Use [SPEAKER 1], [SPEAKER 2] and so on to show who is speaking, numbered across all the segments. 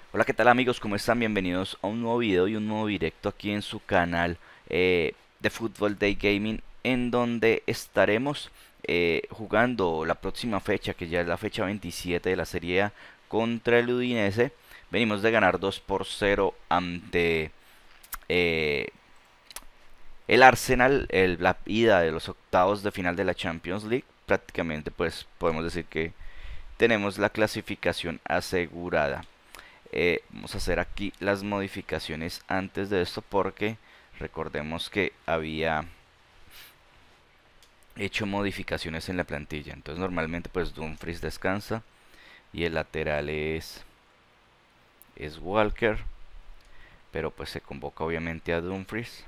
[SPEAKER 1] Hola, ¿qué tal amigos? ¿Cómo están? Bienvenidos a un nuevo video y un nuevo directo aquí en su canal de Football Day Gaming, en donde estaremos jugando la próxima fecha, que ya es la fecha 27 de la Serie A, contra el Udinese. Venimos de ganar 2-0 ante eh, el Arsenal, la ida de los octavos de final de la Champions League. Prácticamente pues podemos decir que tenemos la clasificación asegurada. Vamos a hacer aquí las modificaciones antes de esto, porque recordemos que había hecho modificaciones en la plantilla. Entonces normalmente pues Dumfries descansa y el lateral es Walker, pero pues se convoca obviamente a Dumfries.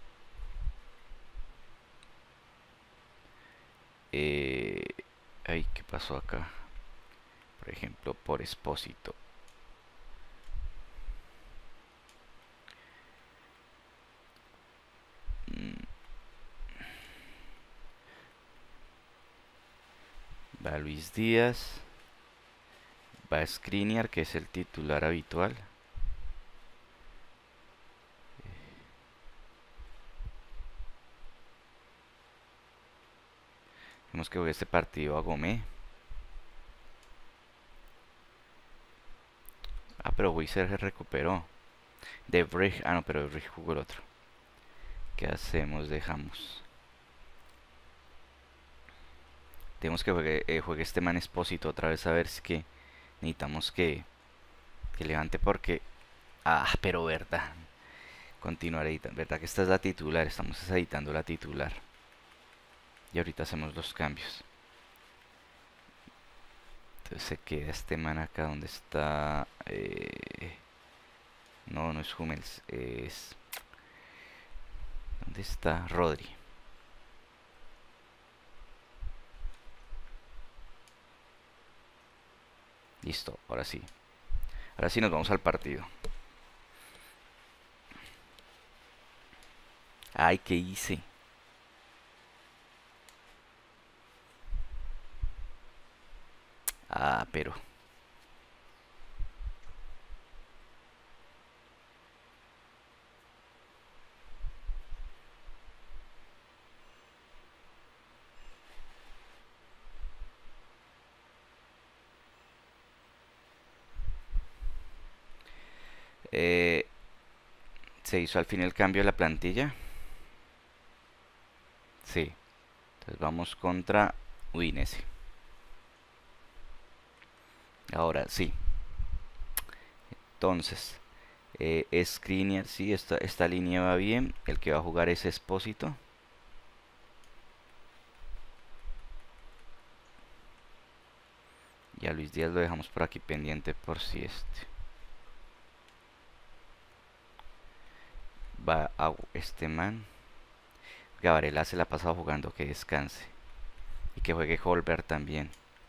[SPEAKER 1] Ay, ¿qué pasó acá? Por ejemplo, por Expósito. Va Luis Díaz. Va Skriniar, que es el titular habitual. Vemos que jugué este partido a Gómez. Ah, pero Weiser se recuperó. De Vrij, ah no, pero De Vrij jugó el otro. ¿Qué hacemos? Dejamos. Tenemos que juegue este man Expósito otra vez, a ver si que necesitamos que levante, porque... Ah, pero verdad. Continuar editando. Verdad que esta es la titular, estamos editando la titular. Y ahorita hacemos los cambios. Entonces se queda este man acá donde está... No, no es Hummels, es... ¿Dónde está? Rodri. Listo, ahora sí. Ahora sí nos vamos al partido. Ay, ¿qué hice? Ah, pero... Eh, se hizo al fin el cambio de la plantilla. Sí. Entonces vamos contra Udinese. Ahora sí. Entonces, Skriniar, sí, esta línea va bien. El que va a jugar es Expósito. Y a Luis Díaz lo dejamos por aquí pendiente por si va a este man. Gabarela se la ha pasado jugando, que descanse. Y que juegue Holberg también.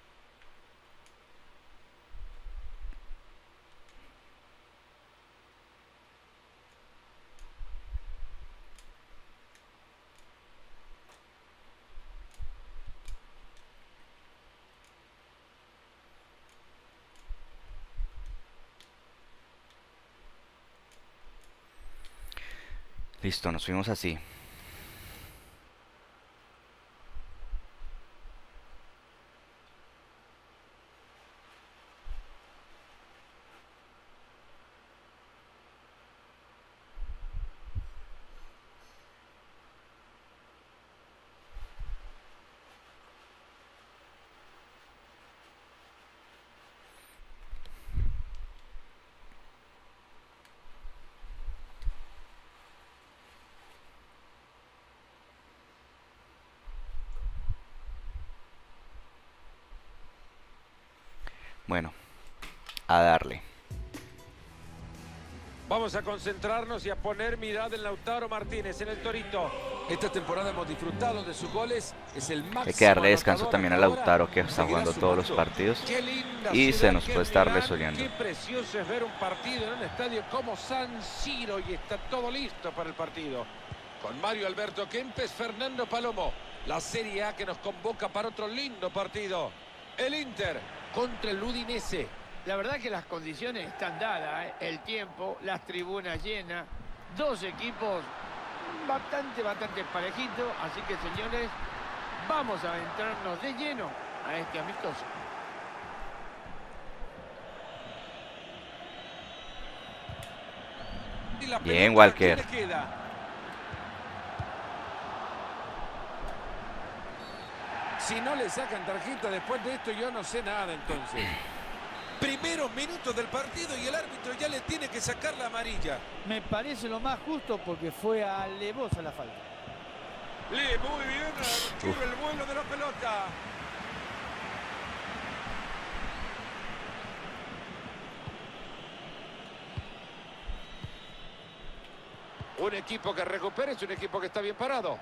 [SPEAKER 1] Listo, nos fuimos así. Bueno, a darle.
[SPEAKER 2] Vamos a concentrarnos y a poner mirada en Lautaro Martínez, en el Torito. Esta temporada hemos disfrutado de sus goles. Es el máximo.
[SPEAKER 1] Hay que darle descanso
[SPEAKER 2] anotador
[SPEAKER 1] también a
[SPEAKER 2] hasta ahora.
[SPEAKER 1] Lautaro, que está
[SPEAKER 2] Seguirá
[SPEAKER 1] jugando todos los
[SPEAKER 2] sumando.
[SPEAKER 1] partidos.
[SPEAKER 2] Qué linda
[SPEAKER 1] Y se
[SPEAKER 2] ciudad
[SPEAKER 1] nos
[SPEAKER 2] que
[SPEAKER 1] puede
[SPEAKER 2] es
[SPEAKER 1] estar
[SPEAKER 2] Milán.
[SPEAKER 1] lesoneando.
[SPEAKER 2] Qué precioso es ver un partido en un estadio como San Siro, y está todo listo para el partido. Con Mario Alberto Kempes, Fernando Palomo. La Serie A que nos convoca para otro lindo partido. El Inter contra el Udinese.
[SPEAKER 3] La verdad que las condiciones están dadas, ¿eh? El tiempo, las tribunas llenas, dos equipos bastante parejitos. Así que, señores, vamos a adentrarnos de lleno a este amistoso.
[SPEAKER 2] Y la
[SPEAKER 1] Bien,
[SPEAKER 2] pelota,
[SPEAKER 1] Walker.
[SPEAKER 2] ¿quién le queda? Si no le sacan tarjeta después de esto, yo no sé nada entonces. Primeros minutos del partido y el árbitro ya le tiene que sacar la amarilla.
[SPEAKER 3] Me parece lo más justo porque fue alevosa la falta.
[SPEAKER 2] Lee muy bien al arquero el vuelo de la pelota. Un equipo que recupera es un equipo que está bien parado.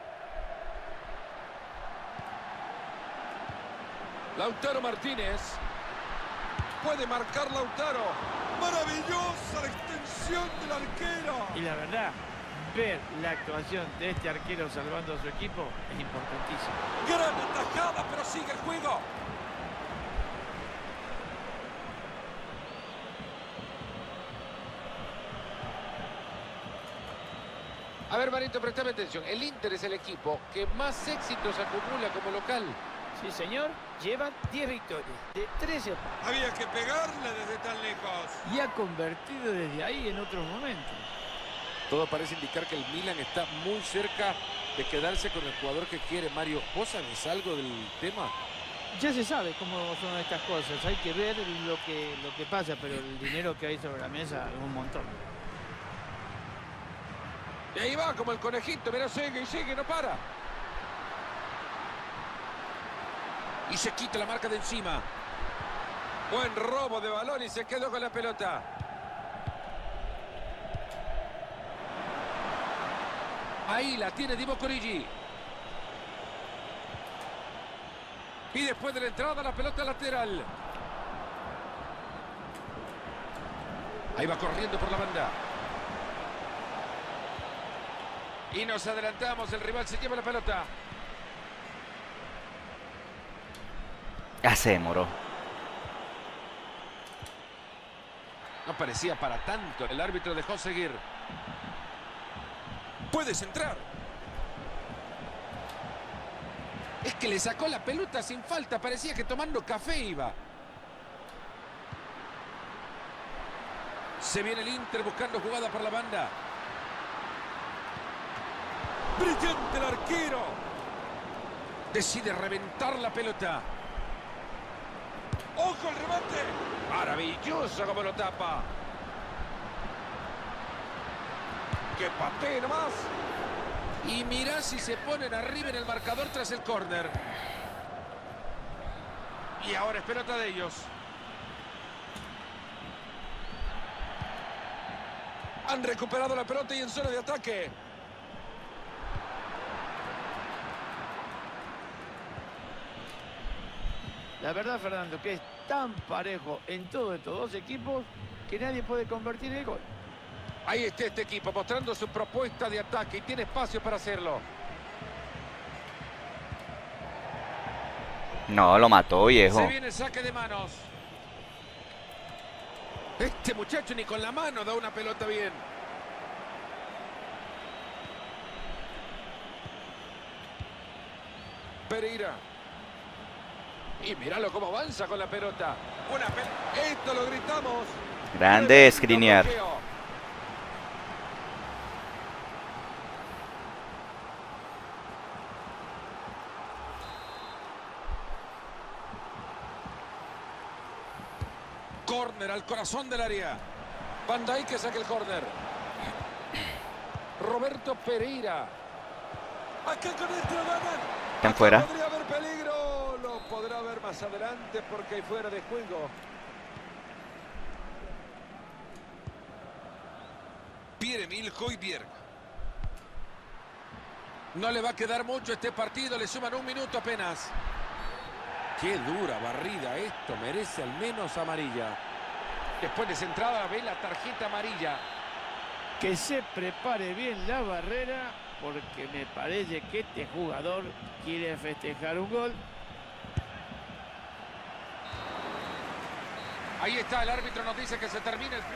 [SPEAKER 2] Lautaro Martínez. Puede marcar Lautaro. Maravillosa la extensión del arquero.
[SPEAKER 3] Y la verdad, ver la actuación de este arquero salvando a su equipo es importantísimo.
[SPEAKER 2] Gran atajada, pero sigue el juego. A ver, Marito, prestame atención. El Inter es el equipo que más éxitos acumula como local.
[SPEAKER 3] Sí, señor, llevan 10 victorias de 13
[SPEAKER 2] Había que pegarle desde tan lejos.
[SPEAKER 3] y ha convertido desde ahí en otros momentos.
[SPEAKER 2] Todo parece indicar que el Milan está muy cerca de quedarse con el jugador que quiere. Mario, ¿vos sabés algo del tema?
[SPEAKER 3] Ya se sabe cómo son estas cosas, hay que ver lo que pasa, pero el dinero que hay sobre la mesa es un montón.
[SPEAKER 2] Y ahí va, como el conejito. Mira, sigue y sigue, no para. Y se quita la marca de encima. Buen robo de balón y se quedó con la pelota. Ahí la tiene Divock Origi. Y después de la entrada, la pelota lateral. Ahí va corriendo por la banda. Y nos adelantamos, el rival se lleva la pelota.
[SPEAKER 1] Ya se demoró.
[SPEAKER 2] No parecía para tanto, el árbitro dejó seguir. Puedes entrar. Es que le sacó la pelota sin falta, parecía que tomando café iba. Se viene el Inter buscando jugada por la banda. Brillante el arquero. Decide reventar la pelota. ¡Ojo el remate! Maravilloso como lo tapa. ¡Qué patee nomás! Y mirá si se ponen arriba en el marcador tras el córner. Y ahora es pelota de ellos. Han recuperado la pelota y en zona de ataque.
[SPEAKER 3] La verdad, Fernando, que es tan parejo en todos estos dos equipos que nadie puede convertir el gol.
[SPEAKER 2] Ahí está este equipo mostrando su propuesta de ataque y tiene espacio para hacerlo.
[SPEAKER 1] No, lo mató, viejo.
[SPEAKER 2] Se viene el saque de manos. Este muchacho ni con la mano da una pelota bien. Pereira. Y míralo cómo avanza con la pelota. Esto lo gritamos.
[SPEAKER 1] Grande Skriniar.
[SPEAKER 2] Córner al corazón del área. Van Dijk saca el córner. Roberto Pereira. Acá con esto lo ganan.
[SPEAKER 1] Están fuera.
[SPEAKER 2] Podría haber peligro. Lo podrá ver más adelante porque hay fuera de juego. Pierre-Emile Højbjerg. No le va a quedar mucho este partido. Le suman un minuto apenas. Qué dura barrida esto. Merece al menos amarilla. Después de esa entrada ve la tarjeta amarilla.
[SPEAKER 3] Que se prepare bien la barrera porque me parece que este jugador quiere festejar un gol.
[SPEAKER 2] Ahí está, el árbitro nos dice que se termina el...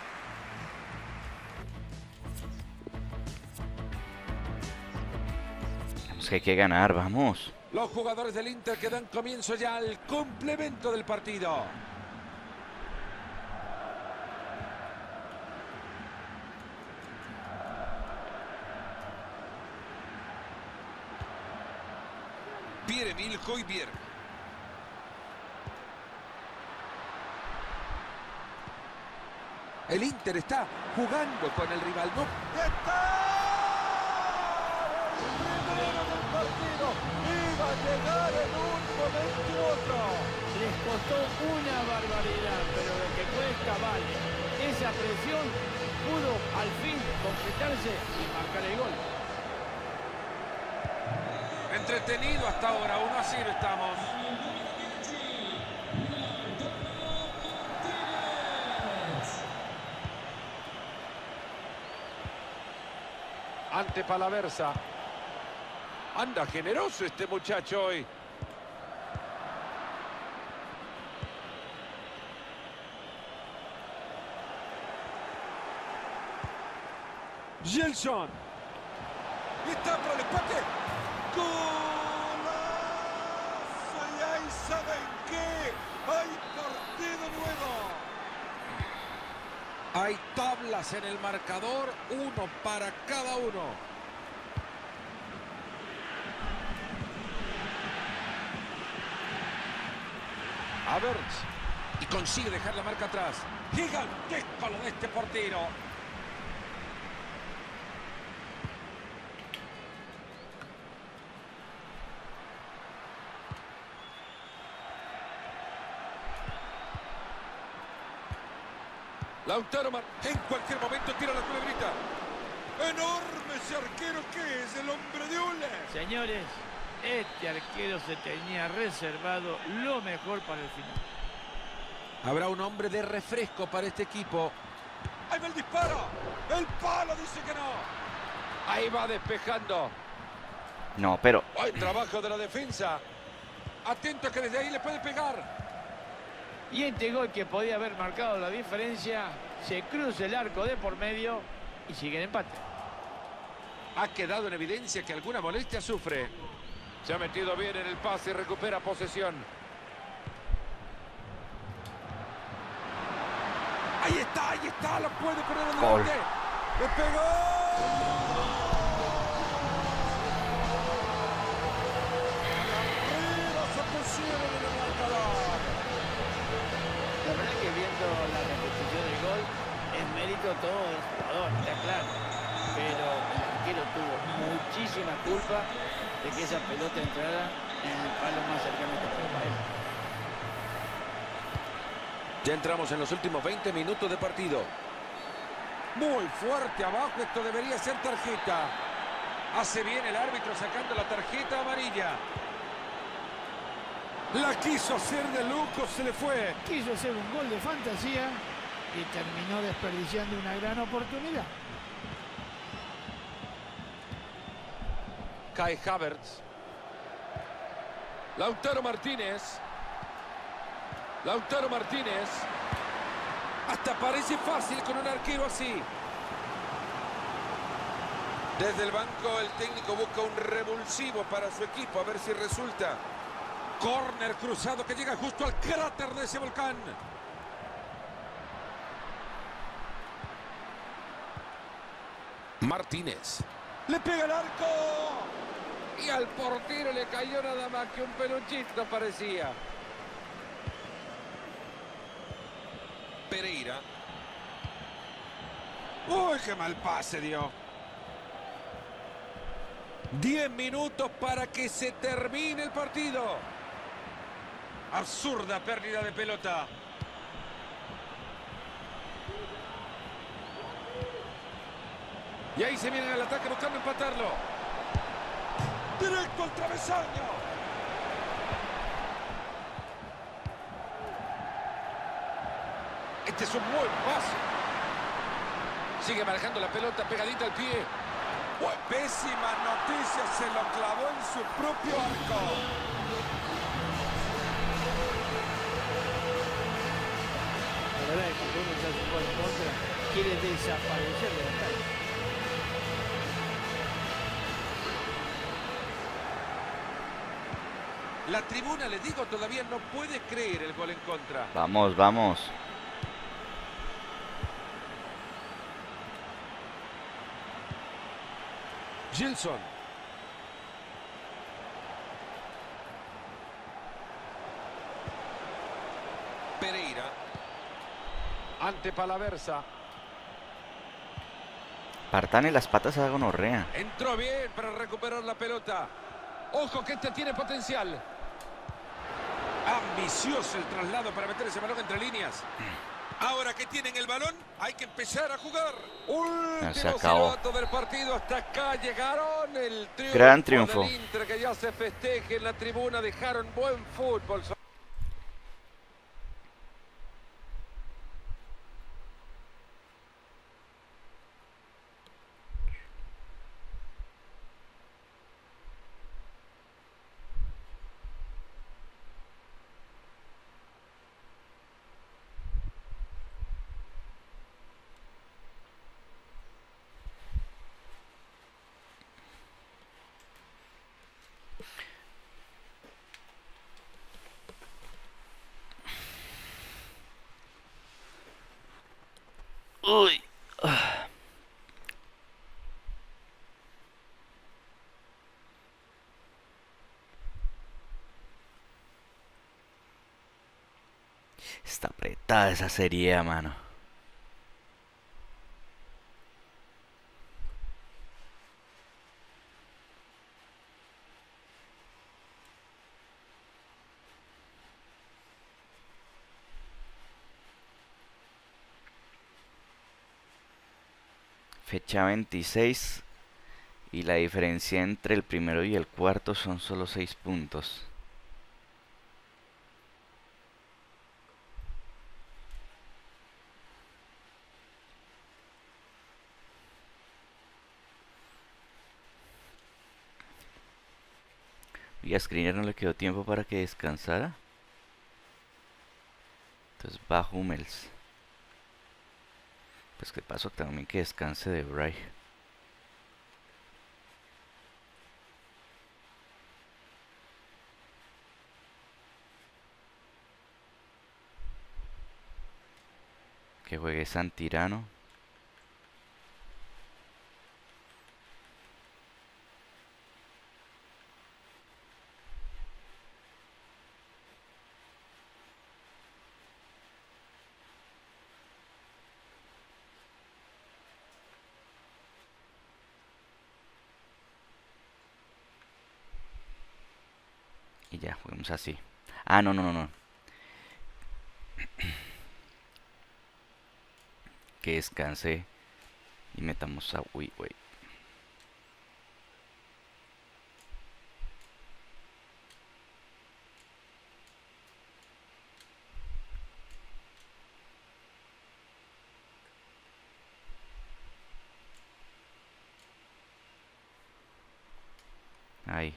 [SPEAKER 1] Tenemos que hay que ganar, vamos.
[SPEAKER 2] Los jugadores del Inter que dan comienzo ya al complemento del partido. Pierre-Emile Højbjerg. El Inter está jugando con el rival. No.
[SPEAKER 3] Iba a llegar en un momento u otro. Les costó una barbaridad, pero lo que cuesta vale. Esa presión pudo al fin concretarse y marcar el gol.
[SPEAKER 2] Entretenido hasta ahora, 1-0 estamos. Ante Palaversa. Anda generoso este muchacho hoy. Gelson. Está para el empate. ¡Golazo! Y ahí saben qué. Hay partido nuevo. Hay tablas en el marcador. Uno para cada uno. Havertz. Y consigue dejar la marca atrás. Gigantesco lo de este portero. Lautaro en cualquier momento tira la culebrita. Enorme ese arquero que es el hombre de hule.
[SPEAKER 3] Señores, este arquero se tenía reservado lo mejor para el final.
[SPEAKER 2] Habrá un hombre de refresco para este equipo. ¡Ahí va el disparo! ¡El palo dice que no! Ahí va despejando.
[SPEAKER 1] No, pero...
[SPEAKER 2] ¡Buen trabajo de la defensa! Atento que desde ahí le puede pegar.
[SPEAKER 3] Y este gol que podía haber marcado la diferencia, se cruza el arco de por medio y sigue el empate.
[SPEAKER 2] Ha quedado en evidencia que alguna molestia sufre. Se ha metido bien en el pase y recupera posesión. Ahí está, la puede poner en
[SPEAKER 1] Gol.
[SPEAKER 2] delante. ¡Le pegó! Arriba se pusieron en el marcador.
[SPEAKER 3] La verdad que viendo la repetición del gol, es mérito todo del jugador, está claro. Pero el arquero tuvo muchísima culpa de que esa pelota entrara en el palo más cercano que fue para él.
[SPEAKER 2] Ya entramos en los últimos 20 minutos de partido. Muy fuerte abajo, esto debería ser tarjeta. Hace bien el árbitro sacando la tarjeta amarilla. La quiso hacer de lujo, se le fue.
[SPEAKER 4] Quiso hacer un gol de fantasía y terminó desperdiciando una gran oportunidad.
[SPEAKER 2] Kai Havertz. Lautaro Martínez. Lautaro Martínez. Hasta parece fácil con un arquero así. Desde el banco el técnico busca un revulsivo para su equipo, a ver si resulta. Córner cruzado que llega justo al cráter de ese volcán. Martínez. Le pega el arco. Y al portero le cayó nada más que un peluchito parecía. Pereira. Uy, qué mal pase dio. 10 minutos para que se termine el partido. Absurda pérdida de pelota. Y ahí se viene al ataque buscando empatarlo. Directo al travesaño. Este es un buen pase. Sigue manejando la pelota pegadita al pie. Pésima noticia, se lo clavó en su propio arco.
[SPEAKER 4] hacer un gol en contra, quiere desaparecer de la cancha.
[SPEAKER 2] La tribuna, les digo, todavía no puede creer el gol en contra.
[SPEAKER 1] Vamos, vamos.
[SPEAKER 2] Gilson. Pereira. Ante Palaversa.
[SPEAKER 1] Partane las patas a gonorrea.
[SPEAKER 2] Entró bien para recuperar la pelota. Ojo que este tiene potencial. Ambicioso el traslado para meter ese balón entre líneas. Ahora que tienen el balón, hay que empezar a jugar.
[SPEAKER 1] Se
[SPEAKER 2] Último
[SPEAKER 1] acabó.
[SPEAKER 2] silbato del partido. Hasta acá llegaron. El triunfo
[SPEAKER 1] Gran triunfo.
[SPEAKER 2] del Inter, que ya se festeje en la tribuna. Dejaron buen fútbol.
[SPEAKER 1] Uy. Está apretada esa serie, mano. Fecha 26 y la diferencia entre el primero y el cuarto son solo 6 puntos. Y a Skriniar no le quedó tiempo para que descansara. Entonces va Hummels. Pues que pasó también que descanse de Vrij. Que juegue Santirano. Y ya, juguemos así. Ah, no, no, no, no. Que descanse. Y metamos a... Uy, uy. Ahí.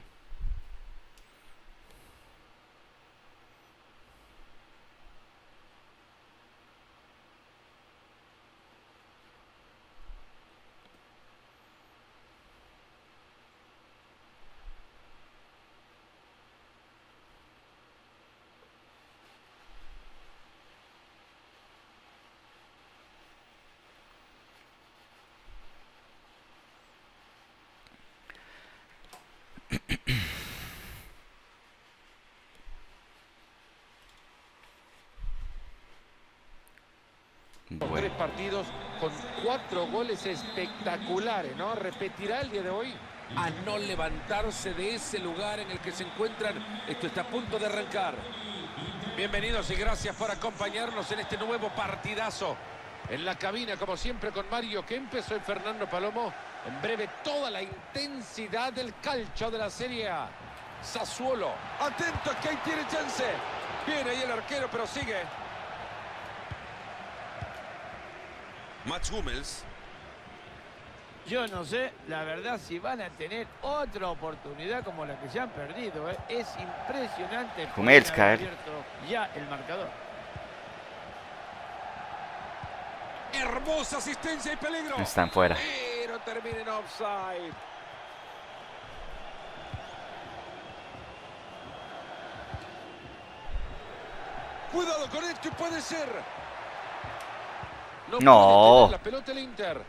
[SPEAKER 2] Tres
[SPEAKER 1] Bueno,
[SPEAKER 2] partidos con 4 goles espectaculares, ¿no? ¿Repetirá el día de hoy? A no levantarse de ese lugar en el que se encuentran. Esto está a punto de arrancar. Bienvenidos y gracias por acompañarnos en este nuevo partidazo. En la cabina, como siempre, con Mario Kempes, soy Fernando Palomo. En breve, toda la intensidad del calcio de la Serie A. Sassuolo. Atento, que ahí tiene chance. Viene ahí el arquero, pero sigue. Mats Hummels.
[SPEAKER 3] Yo no sé, la verdad, si van a tener otra oportunidad como la que ya han perdido. Es impresionante.
[SPEAKER 1] Hummels,
[SPEAKER 3] Pueden haber
[SPEAKER 1] caer.
[SPEAKER 3] abierto ya el marcador.
[SPEAKER 2] Hermosa asistencia y peligro.
[SPEAKER 1] Están fuera.
[SPEAKER 2] Pero termina en offside. Cuidado con esto y puede ser.
[SPEAKER 1] No.
[SPEAKER 2] Puede tener la pelota el Inter.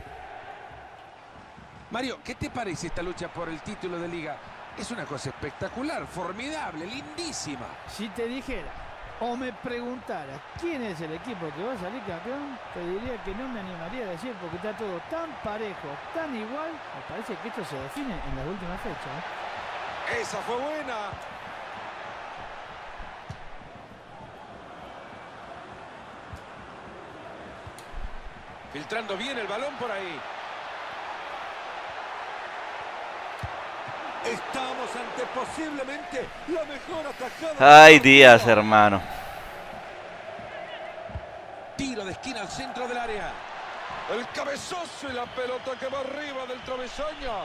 [SPEAKER 2] Mario, ¿qué te parece esta lucha por el título de liga? Es una cosa espectacular, formidable, lindísima.
[SPEAKER 4] Si te dijera o me preguntara quién es el equipo que va a salir campeón, te diría que no me animaría a decir porque está todo tan parejo, tan igual. Me parece que esto se define en las últimas fechas.
[SPEAKER 2] Esa fue buena. Filtrando bien el balón por ahí. Estamos ante posiblemente la mejor atajada.
[SPEAKER 1] Ay, Díaz, hermano.
[SPEAKER 2] Tiro de esquina al centro del área. El cabezazo y la pelota que va arriba del travesaño.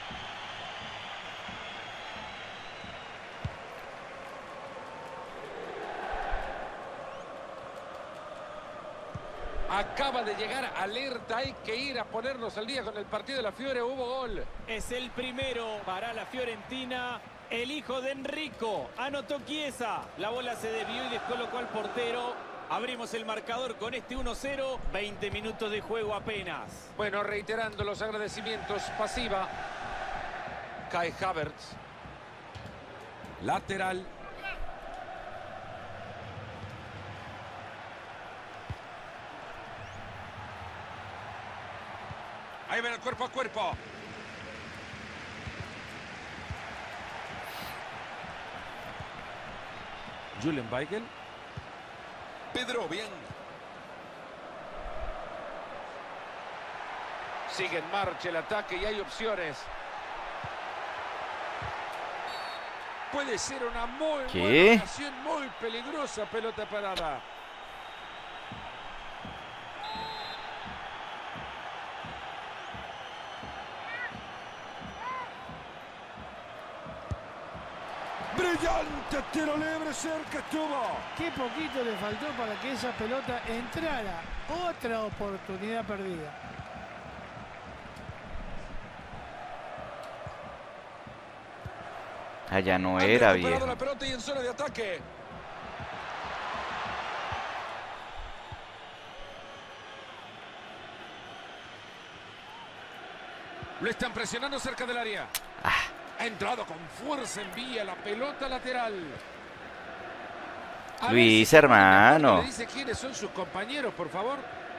[SPEAKER 2] Acaba de llegar alerta, hay que ir a ponernos al día con el partido de la Fiore, hubo gol.
[SPEAKER 5] Es el primero para la Fiorentina, el hijo de Enrico, anotó Chiesa, la bola se desvió y descolocó al portero. Abrimos el marcador con este 1-0, 20 minutos de juego apenas.
[SPEAKER 2] Bueno, reiterando los agradecimientos, pasiva. Kai Havertz. Lateral. Ahí ven el cuerpo a cuerpo. Julian Weigel. Pedro, bien. Sigue en marcha el ataque y hay opciones. Puede ser una muy buena ocasión, muy peligrosa pelota parada. Brillante tiro libre, cerca estuvo.
[SPEAKER 4] Qué poquito le faltó para que esa pelota entrara. Otra oportunidad perdida.
[SPEAKER 1] Allá no era, viejo.
[SPEAKER 2] La pelota y en zona de ataque. Lo están presionando cerca del área. Ha entrado con fuerza, envía la pelota lateral.
[SPEAKER 1] Luis, hermano.
[SPEAKER 2] Le dice quiénes son sus compañeros, por favor.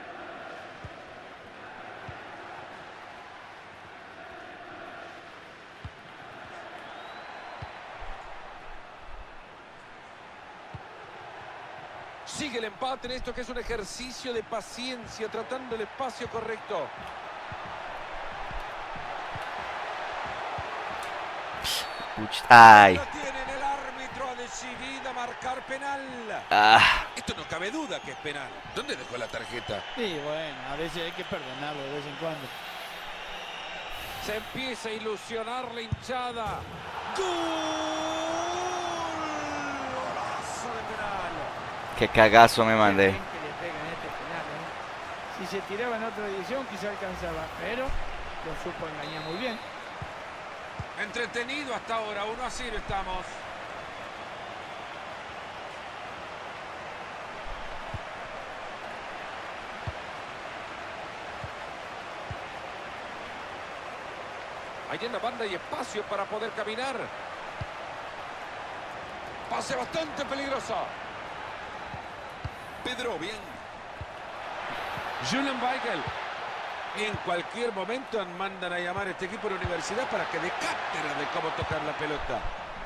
[SPEAKER 2] Sigue el empate en esto que es un ejercicio de paciencia, tratando el espacio correcto.
[SPEAKER 1] Ay.
[SPEAKER 2] La tienen, el árbitro ha decidido marcar penal. Esto no cabe duda que es penal. ¿Dónde dejó la tarjeta?
[SPEAKER 4] Sí, bueno, a veces hay que perdonarlo de vez en cuando.
[SPEAKER 2] Se empieza a ilusionar la hinchada. ¡Gol! ¡Golazo de penal!
[SPEAKER 1] Qué cagazo me mandé.
[SPEAKER 4] Que le pegan este penal, ¿eh? Si se tiraba en otra edición quizá alcanzaba, pero lo supo engañar muy bien.
[SPEAKER 2] Entretenido hasta ahora, 1-0 estamos. Ahí en la banda hay espacio para poder caminar. Pase bastante peligroso. Pedro, bien. Julian Weigel. En cualquier momento mandan a llamar a este equipo de la universidad para que dé cátedra de cómo tocar la pelota.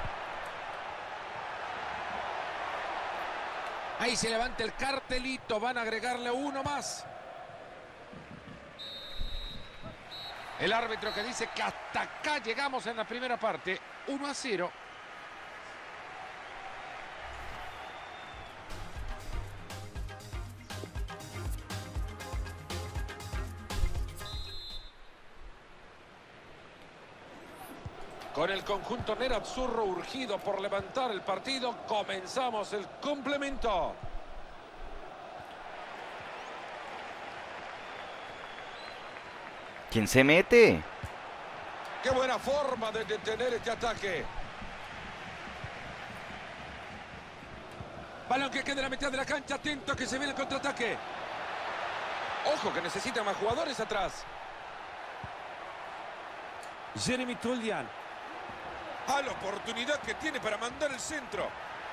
[SPEAKER 2] Ahí se levanta el cartelito, van a agregarle uno más. El árbitro que dice que hasta acá llegamos en la primera parte, 1-0. Con el conjunto nerazzurro urgido por levantar el partido, comenzamos el complemento.
[SPEAKER 1] ¿Quién se mete?
[SPEAKER 2] Qué buena forma de detener este ataque. Balón que queda en la mitad de la cancha. Atento que se viene el contraataque. Ojo que necesita más jugadores atrás. Jeremy Tullian. A la oportunidad que tiene para mandar el centro.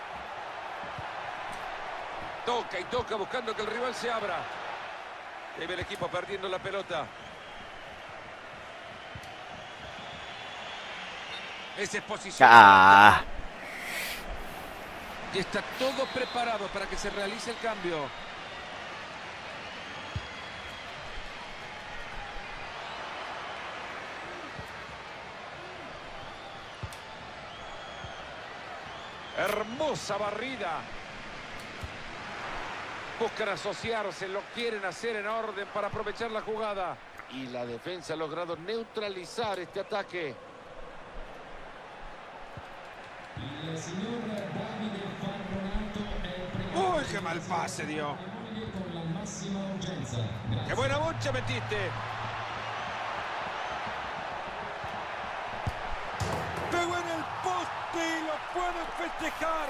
[SPEAKER 2] Toca y toca buscando que el rival se abra. Ahí ve el equipo perdiendo la pelota. Esa es posición.
[SPEAKER 1] Ah.
[SPEAKER 2] Y está todo preparado para que se realice el cambio. Hermosa barrida. Buscan asociarse, lo quieren hacer en orden para aprovechar la jugada. Y la defensa ha logrado neutralizar este ataque. ¡Uy, qué mal pase dio! ¡Qué buena bocha metiste! ¡Pegó en el poste y lo pueden festejar!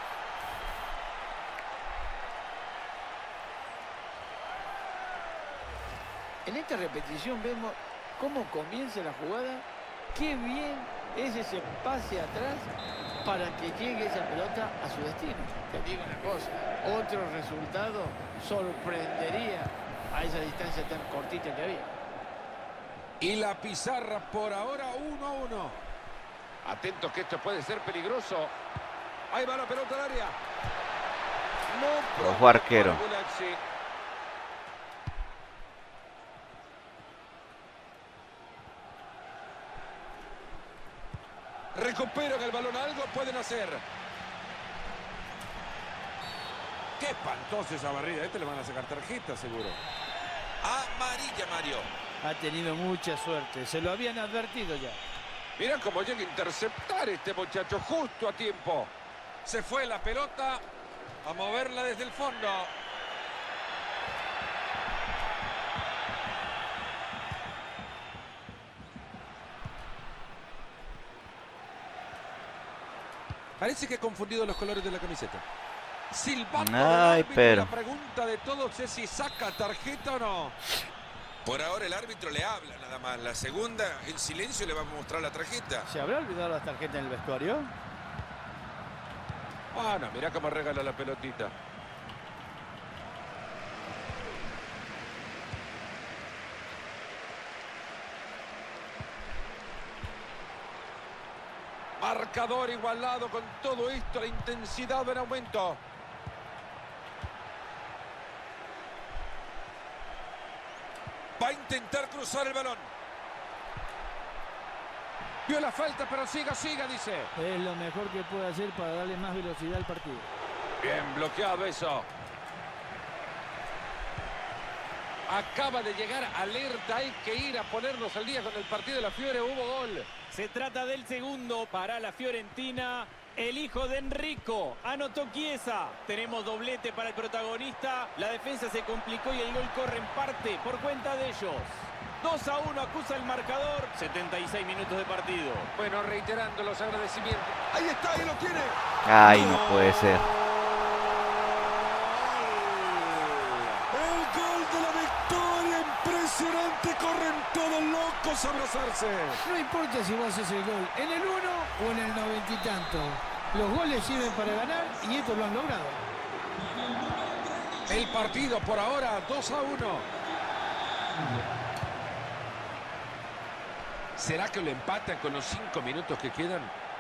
[SPEAKER 3] En esta repetición vemos cómo comienza la jugada. Qué bien es ese pase atrás para que llegue esa pelota a su destino. Te digo una cosa, otro resultado sorprendería a esa distancia tan cortita que había.
[SPEAKER 2] Y la pizarra por ahora 1-1. Atentos que esto puede ser peligroso. Ahí va la pelota al área. No.
[SPEAKER 1] Ojo arquero.
[SPEAKER 2] Recuperan el balón, algo pueden hacer. Qué espantosa esa barrida. Este le van a sacar tarjeta seguro. Amarilla, Mario.
[SPEAKER 4] Ha tenido mucha suerte. Se lo habían advertido ya.
[SPEAKER 2] Mira cómo llega a interceptar este muchacho justo a tiempo. Se fue la pelota a moverla desde el fondo. Parece que ha confundido los colores de la camiseta. Silbato del árbitro.
[SPEAKER 1] pero
[SPEAKER 2] La pregunta de todos es si saca tarjeta o no.
[SPEAKER 6] Por ahora el árbitro le habla nada más. La segunda, en silencio, le va a mostrar la tarjeta.
[SPEAKER 4] ¿Se habrá olvidado las tarjetas en el vestuario?
[SPEAKER 2] Ah, no, mirá cómo regala la pelotita. Marcador igualado con todo esto, la intensidad en aumento. Va a intentar cruzar el balón. Vio la falta, pero siga, dice.
[SPEAKER 4] Es lo mejor que puede hacer para darle más velocidad al partido.
[SPEAKER 2] Bien bloqueado eso. Acaba de llegar alerta, hay que ir a ponernos al día con el partido de la Fiore, hubo gol.
[SPEAKER 5] Se trata del segundo para la Fiorentina. El hijo de Enrico anotó Chiesa. Tenemos doblete para el protagonista. La defensa se complicó y el gol corre en parte por cuenta de ellos. 2-1 acusa el marcador. 76 minutos de partido.
[SPEAKER 2] Bueno, reiterando los agradecimientos. Ahí está, ahí lo tiene.
[SPEAKER 1] Ay, no puede ser.
[SPEAKER 2] El gol de la victoria, impresionante, corren todos locos a abrazarse.
[SPEAKER 4] No importa si vos haces el gol en el 1 o en el 90 y tanto. Los goles sirven para ganar y estos lo han logrado.
[SPEAKER 2] El partido por ahora 2-1. ¿Será que lo empatan con los 5 minutos que quedan?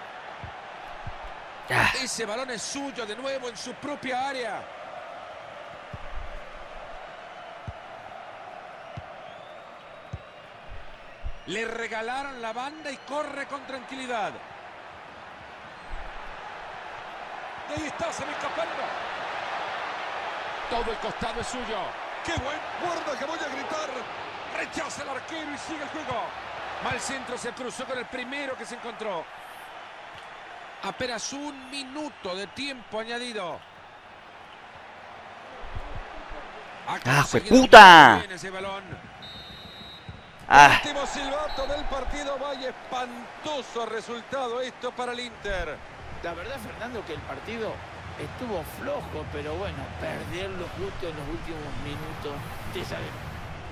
[SPEAKER 2] Ese balón es suyo de nuevo en su propia área. Le regalaron la banda y corre con tranquilidad. Y ahí está, se va escapando. Todo el costado es suyo. ¡Qué buen! ¡Guarda que voy a gritar! Rechaza el arquero y sigue el juego. Mal centro, se cruzó con el primero que se encontró. Apenas 1 minuto de tiempo añadido.
[SPEAKER 1] ¡Ah, fue puta!
[SPEAKER 2] Ese balón.
[SPEAKER 1] Ah,
[SPEAKER 2] Último silbato del partido. Vaya espantoso resultado esto para el Inter.
[SPEAKER 3] La verdad, Fernando, que el partido estuvo flojo, pero bueno, perderlo justo en los últimos minutos, te sabemos.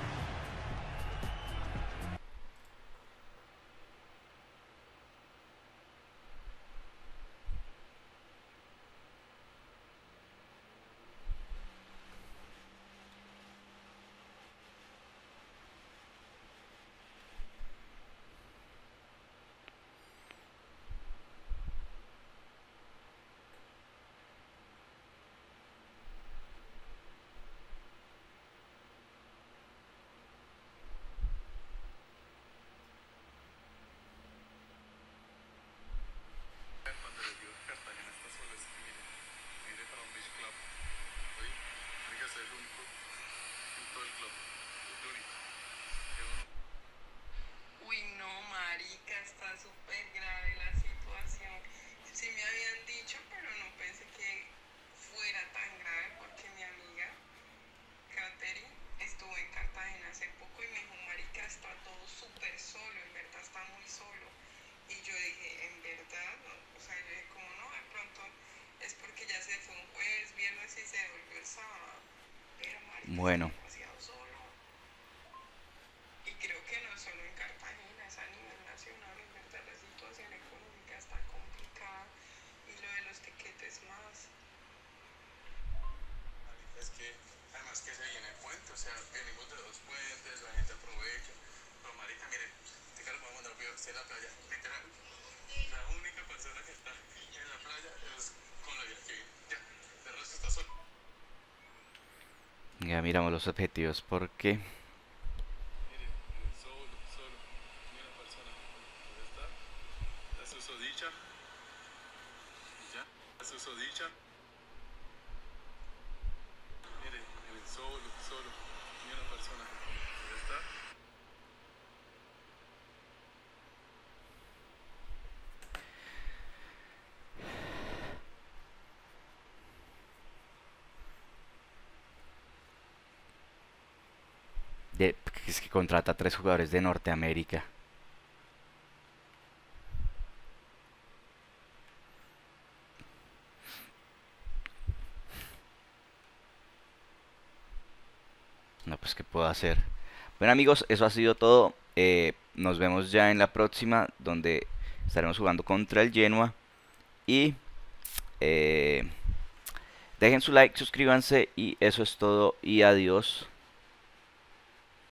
[SPEAKER 7] Uy, no, marica, está súper grave la situación. Sí me habían dicho, pero no pensé que fuera tan grave porque mi amiga Katherine estuvo en Cartagena hace poco y me dijo, marica, está todo súper solo, en verdad está muy solo. Y yo dije, en verdad, no, o sea, yo dije, como no, de pronto es porque ya se fue un jueves, viernes y se volvió el sábado. Pero marica, está
[SPEAKER 1] bueno.
[SPEAKER 7] demasiado solo. Y creo que no solo en Cartagena, es a nivel nacional, en verdad la situación económica está complicada y lo de los tiquetes más.
[SPEAKER 8] Es que además que se viene el puente, o sea, venimos de dos puentes, la gente aprovecha. Pero marica, miren, este carro vamos a mandar video, esté en la playa, literal. La única persona que está en la playa es con la vida que viene. Ya, de resto está solo.
[SPEAKER 1] Ya miramos los objetivos porque
[SPEAKER 8] Miren, solo, ni una persona. ¿Dónde está? La susodicha. Y ya, la susodicha. Miren, solo, ni una persona. ¿Dónde está?
[SPEAKER 1] es que contrata 3 jugadores de Norteamérica. No, pues qué puedo hacer. Bueno amigos, eso ha sido todo. Nos vemos ya en la próxima, donde estaremos jugando contra el Genoa. Y dejen su like, suscríbanse y eso es todo y adiós.